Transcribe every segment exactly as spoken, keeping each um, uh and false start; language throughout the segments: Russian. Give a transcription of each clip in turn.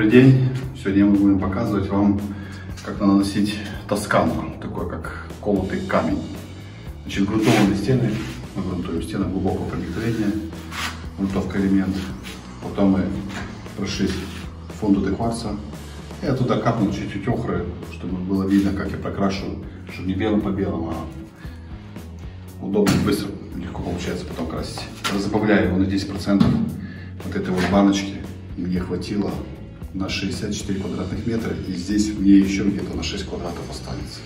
Добрый день! Сегодня мы будем показывать вам, как наносить тоскану, такой как колотый камень. Значит, грунтованные стены, мы грунтуем стены глубокого проникновения, грунтовка элемент. Потом мы прошли фундуты кварца. Я туда капнул чуть-чуть охры, чтобы было видно, как я прокрашу, чтобы не белым по белому, а удобно, быстро, легко получается потом красить. Разбавляю его на десять процентов вот этой вот баночки. Мне хватило на шестьдесят четыре квадратных метра, и здесь мне еще где-то на шесть квадратов останется.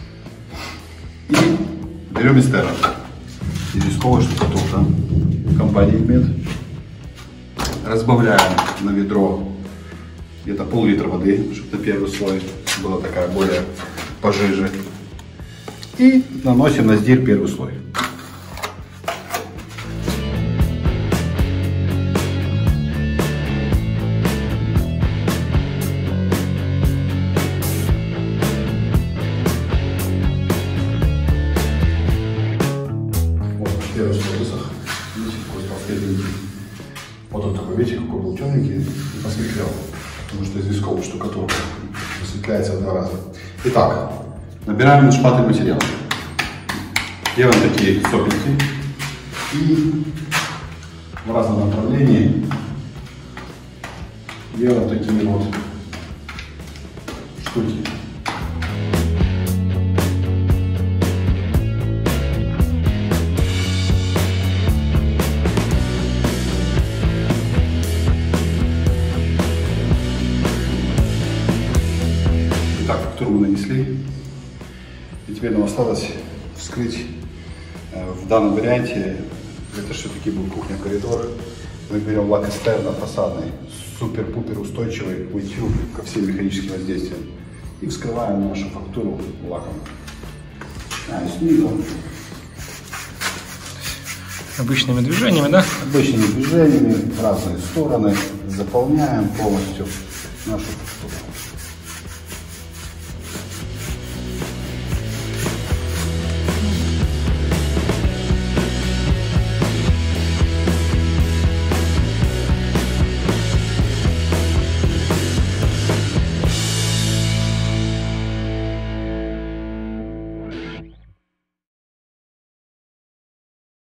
И берем эстера, известковая штукатурка компании Мед. Разбавляем на ведро где-то пол-литра воды, чтобы на первый слой была такая более пожиже. И наносим на сдирь первый слой. Первый слой высох. Видите, какой стал светленький. Вот он такой, видите, какой был темненький и посветлел. Потому что известковая штукатурка высветляется в два раза. Итак, набираем на шпатель материал. Делаем такие сопельки. И в разном направлении делаем такие вот штуки. Итак, фактуру мы нанесли, и теперь нам осталось вскрыть. В данном варианте, это все-таки был кухня-коридор, мы берем лак эстер фасадный, супер-пупер устойчивый к мытью, ко всем механическим воздействиям, и вскрываем нашу фактуру лаком. А, и снизу. Обычными движениями, да? Обычными движениями в разные стороны заполняем полностью нашу фактуру.